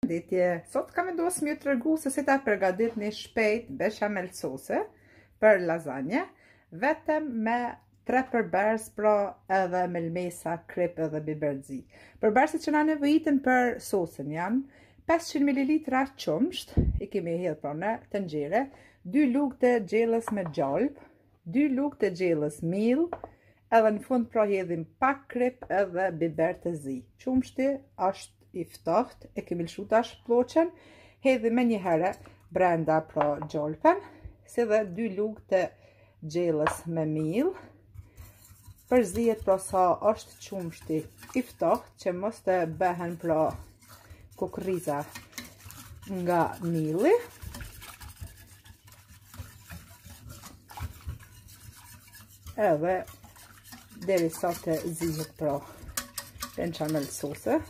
përshëndetje. Sot kam vendosur m'ju tregu se si ta përgatitni shpejt bechamel sose për lasagne, vetëm me 3 përbërës, pra edhe melmesa, krip edhe biberzi. Përbërësit që na nevojiten për sosën janë 500 ml qumsht, i kemi hedhur pra në tenxhere, 2 lugë të gjellës me gjalp, 2 lugë të gjellës miell, edhe në fund pra hedhim pak krip edhe biber të zi. Qumshti është i ftohtë, e kemi lëshu tash ploqen, hedhim me një herë brenda pra gjalpen, si dhe 2 lugë të gjellës me miell. Përzihet pra sa është qumshti i ftohtë, që mos të bëhen pra kukurriza nga mielli. Edhe derisa të zihet pra bechamel sose.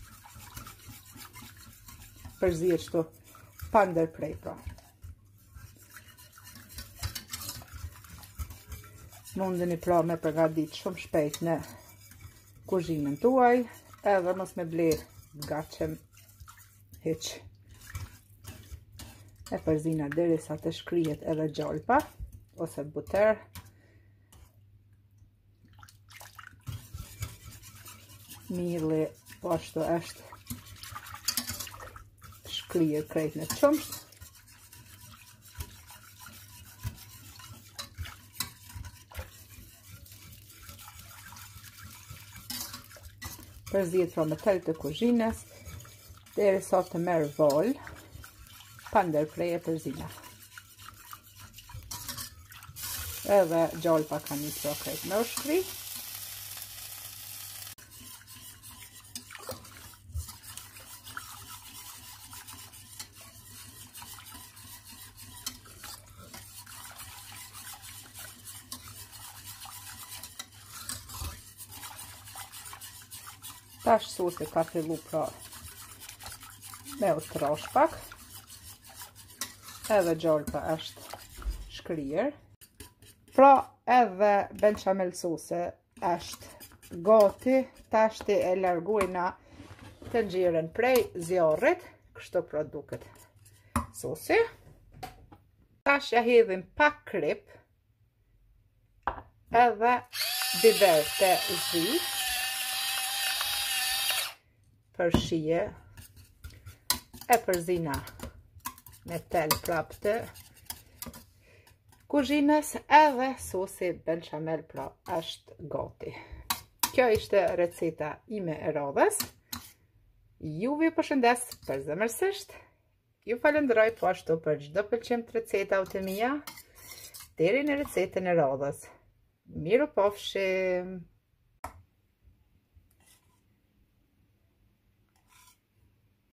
Përzihet kështu pa ndërprej pra. Mundeni pra me përgatit shumë shpejt në kuzhinën tuaj, edhe mos me ble gatshëm hiq. E përzina derisa të shkrihet edhe gjalpa ose buter. Mielli po ashtu është shkrihet krejt në qumsht. Përzihet pra me tel të kuzhinës derisa të merr vol, pa ndërprej e përzina. Edhe gjalpa ka nisur krejt me u shkri. Tash sosi ka fillu pra me u trash pak, edhe gjalpa është shkrier. Pra edhe bechamel sose është gati, tash e largojna tenxherën prej zjarrit, kështu pra duket sosi. Tash ja hedhim pak krip, edhe biber të zi, për shije, e përzina me tel prap të kuzhinës, edhe sosi bechamel pra është gati. Kjo ishte receta ime e radhës. Juve përshëndes përzemërsisht. Ju falenderoj po ashtu për çdo pëlqim të recetave të mia, deri në recetën e radhës. Miru pofshim!